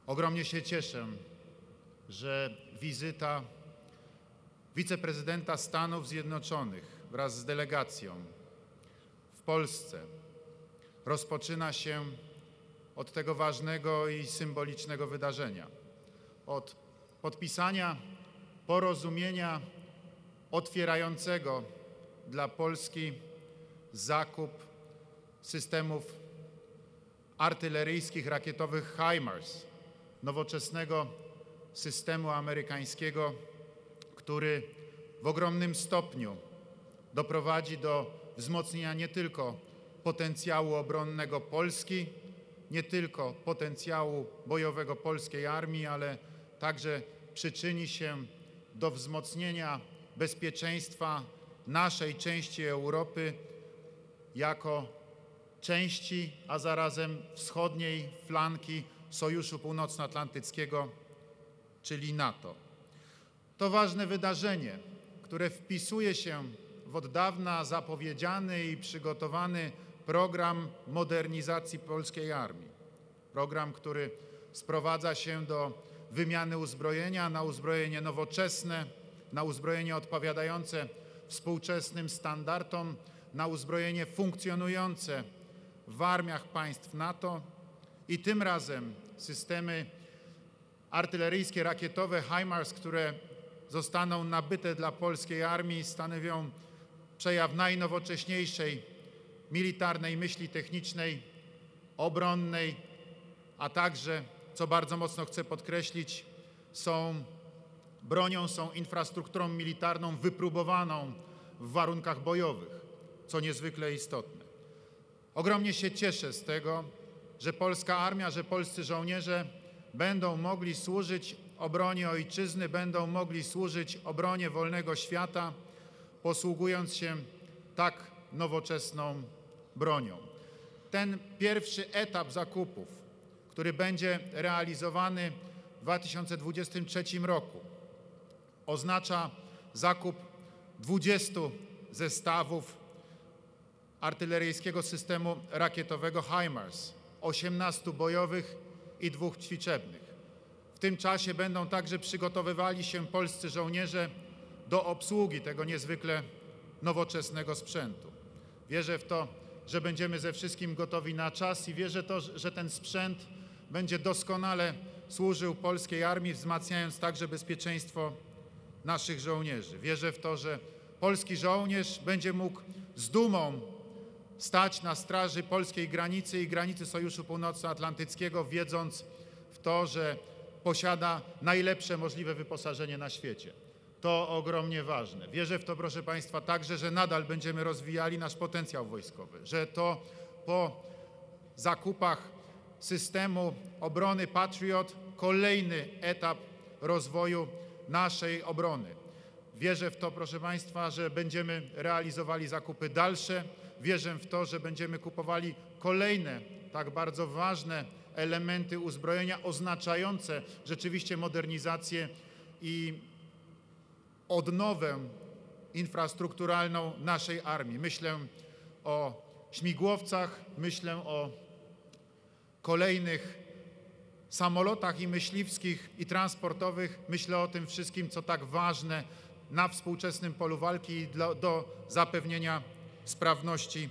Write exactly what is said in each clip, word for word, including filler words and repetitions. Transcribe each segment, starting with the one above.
Ogromnie się cieszę, że wizyta wiceprezydenta Stanów Zjednoczonych wraz z delegacją w Polsce rozpoczyna się od tego ważnego i symbolicznego wydarzenia, od podpisania porozumienia otwierającego dla Polski zakup systemów artyleryjskich, rakietowych HIMARS, nowoczesnego systemu amerykańskiego, który w ogromnym stopniu doprowadzi do wzmocnienia nie tylko potencjału obronnego Polski, nie tylko potencjału bojowego polskiej armii, ale także przyczyni się do wzmocnienia bezpieczeństwa naszej części Europy jako części, a zarazem wschodniej flanki Sojuszu Północnoatlantyckiego, czyli NATO. To ważne wydarzenie, które wpisuje się w od dawna zapowiedziany i przygotowany program modernizacji polskiej armii. Program, który sprowadza się do wymiany uzbrojenia na uzbrojenie nowoczesne, na uzbrojenie odpowiadające współczesnym standardom, na uzbrojenie funkcjonujące w armiach państw NATO i tym razem systemy artyleryjskie, rakietowe HIMARS, które zostaną nabyte dla polskiej armii, stanowią przejaw najnowocześniejszej militarnej myśli technicznej, obronnej, a także, co bardzo mocno chcę podkreślić, są bronią, są infrastrukturą militarną wypróbowaną w warunkach bojowych, co niezwykle istotne. Ogromnie się cieszę z tego, że polska armia, że polscy żołnierze będą mogli służyć obronie ojczyzny, będą mogli służyć obronie wolnego świata, posługując się tak nowoczesną bronią. Ten pierwszy etap zakupów, który będzie realizowany w dwa tysiące dwudziestym trzecim roku, oznacza zakup dwudziestu zestawów artyleryjskiego systemu rakietowego HIMARS, osiemnastu bojowych i dwóch ćwiczebnych. W tym czasie będą także przygotowywali się polscy żołnierze do obsługi tego niezwykle nowoczesnego sprzętu. Wierzę w to, że będziemy ze wszystkim gotowi na czas i wierzę to, że ten sprzęt będzie doskonale służył polskiej armii, wzmacniając także bezpieczeństwo naszych żołnierzy. Wierzę w to, że polski żołnierz będzie mógł z dumą stać na straży polskiej granicy i granicy Sojuszu Północnoatlantyckiego, wiedząc w to, że posiada najlepsze możliwe wyposażenie na świecie. To ogromnie ważne. Wierzę w to, proszę Państwa, także, że nadal będziemy rozwijali nasz potencjał wojskowy, że to po zakupach systemu obrony Patriot kolejny etap rozwoju naszej obrony. Wierzę w to, proszę Państwa, że będziemy realizowali zakupy dalsze. Wierzę w to, że będziemy kupowali kolejne tak bardzo ważne elementy uzbrojenia oznaczające rzeczywiście modernizację i odnowę infrastrukturalną naszej armii. Myślę o śmigłowcach, myślę o kolejnych samolotach i myśliwskich i transportowych. Myślę o tym wszystkim, co tak ważne na współczesnym polu walki i do, do zapewnienia sprawności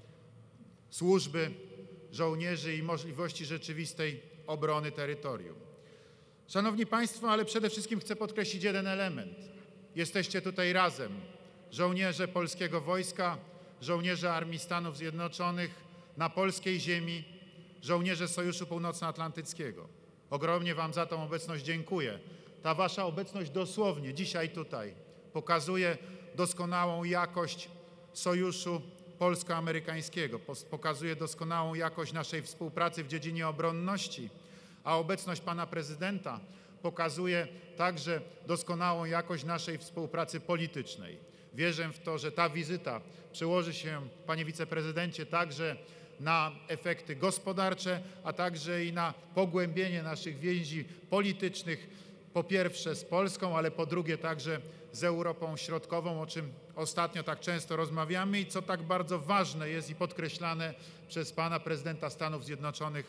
służby żołnierzy i możliwości rzeczywistej obrony terytorium. Szanowni Państwo, ale przede wszystkim chcę podkreślić jeden element. Jesteście tutaj razem, żołnierze polskiego wojska, żołnierze Armii Stanów Zjednoczonych na polskiej ziemi, żołnierze Sojuszu Północnoatlantyckiego. Ogromnie Wam za tą obecność dziękuję. Ta Wasza obecność dosłownie dzisiaj tutaj pokazuje doskonałą jakość sojuszu polsko-amerykańskiego, pokazuje doskonałą jakość naszej współpracy w dziedzinie obronności, a obecność Pana Prezydenta pokazuje także doskonałą jakość naszej współpracy politycznej. Wierzę w to, że ta wizyta przełoży się, Panie Wiceprezydencie, także na efekty gospodarcze, a także i na pogłębienie naszych więzi politycznych, po pierwsze z Polską, ale po drugie także z Europą Środkową, o czym ostatnio tak często rozmawiamy i co tak bardzo ważne jest i podkreślane przez Pana Prezydenta Stanów Zjednoczonych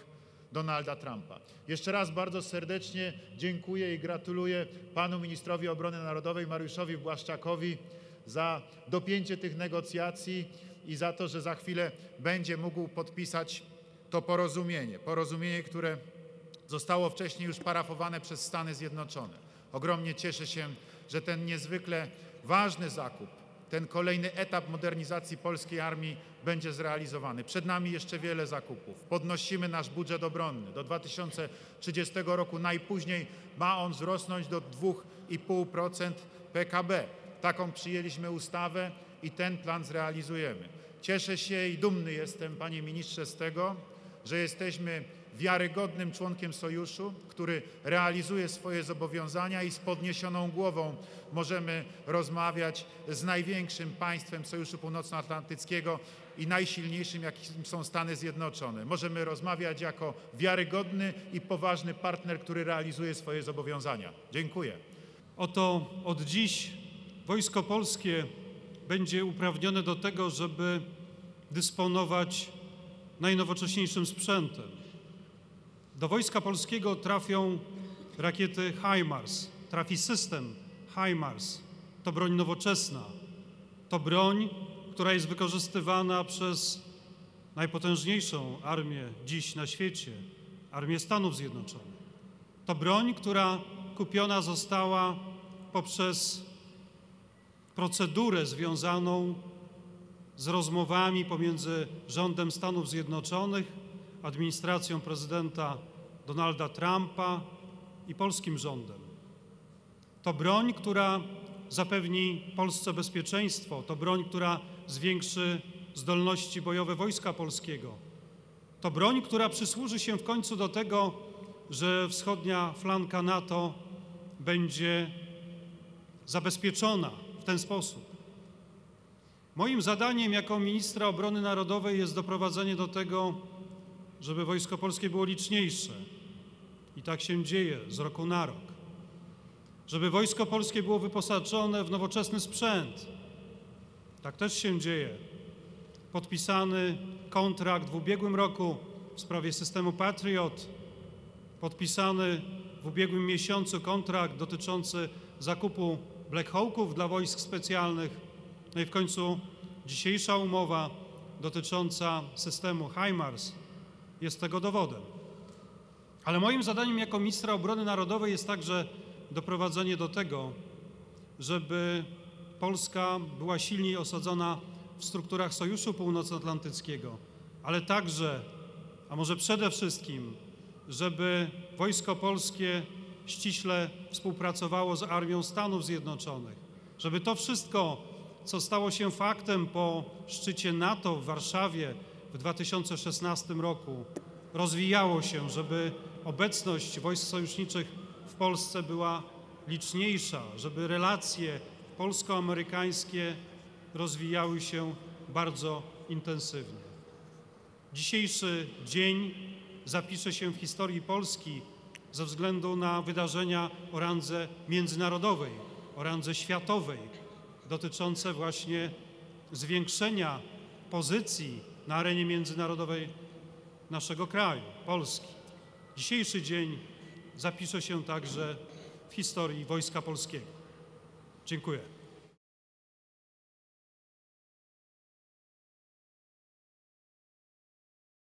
Donalda Trumpa. Jeszcze raz bardzo serdecznie dziękuję i gratuluję panu ministrowi obrony narodowej Mariuszowi Błaszczakowi za dopięcie tych negocjacji i za to, że za chwilę będzie mógł podpisać to porozumienie. Porozumienie, które zostało wcześniej już parafowane przez Stany Zjednoczone. Ogromnie cieszę się, że ten niezwykle ważny zakup, ten kolejny etap modernizacji polskiej armii będzie zrealizowany. Przed nami jeszcze wiele zakupów. Podnosimy nasz budżet obronny. Do dwa tysiące trzydziestego roku najpóźniej ma on wzrosnąć do dwóch i pół procent P K B. Taką przyjęliśmy ustawę i ten plan zrealizujemy. Cieszę się i dumny jestem, panie ministrze, z tego, że jesteśmy wiarygodnym członkiem sojuszu, który realizuje swoje zobowiązania i z podniesioną głową możemy rozmawiać z największym państwem Sojuszu Północnoatlantyckiego i najsilniejszym, jakim są Stany Zjednoczone. Możemy rozmawiać jako wiarygodny i poważny partner, który realizuje swoje zobowiązania. Dziękuję. Oto od dziś Wojsko Polskie będzie uprawnione do tego, żeby dysponować najnowocześniejszym sprzętem. Do Wojska Polskiego trafią rakiety HIMARS, trafi system HIMARS. To broń nowoczesna. To broń, która jest wykorzystywana przez najpotężniejszą armię dziś na świecie, Armię Stanów Zjednoczonych. To broń, która kupiona została poprzez procedurę związaną z rozmowami pomiędzy rządem Stanów Zjednoczonych, administracją prezydenta Donalda Trumpa i polskim rządem. To broń, która zapewni Polsce bezpieczeństwo, to broń, która zwiększy zdolności bojowe Wojska Polskiego. To broń, która przysłuży się w końcu do tego, że wschodnia flanka NATO będzie zabezpieczona w ten sposób. Moim zadaniem jako ministra obrony narodowej jest doprowadzenie do tego, żeby Wojsko Polskie było liczniejsze. I tak się dzieje z roku na rok. Żeby Wojsko Polskie było wyposażone w nowoczesny sprzęt. Tak też się dzieje. Podpisany kontrakt w ubiegłym roku w sprawie systemu Patriot. Podpisany w ubiegłym miesiącu kontrakt dotyczący zakupu Black Hawków dla wojsk specjalnych. No i w końcu dzisiejsza umowa dotycząca systemu HIMARS jest tego dowodem. Ale moim zadaniem jako ministra obrony narodowej jest także doprowadzenie do tego, żeby Polska była silniej osadzona w strukturach Sojuszu Północnoatlantyckiego, ale także, a może przede wszystkim, żeby Wojsko Polskie ściśle współpracowało z Armią Stanów Zjednoczonych, żeby to wszystko, co stało się faktem po szczycie NATO w Warszawie w dwa tysiące szesnastym roku, rozwijało się, żeby obecność wojsk sojuszniczych w Polsce była liczniejsza, żeby relacje polsko-amerykańskie rozwijały się bardzo intensywnie. Dzisiejszy dzień zapisze się w historii Polski ze względu na wydarzenia o randze międzynarodowej, o randze światowej, dotyczące właśnie zwiększenia pozycji na arenie międzynarodowej naszego kraju, Polski. Dzisiejszy dzień zapisze się także w historii Wojska Polskiego. Dziękuję.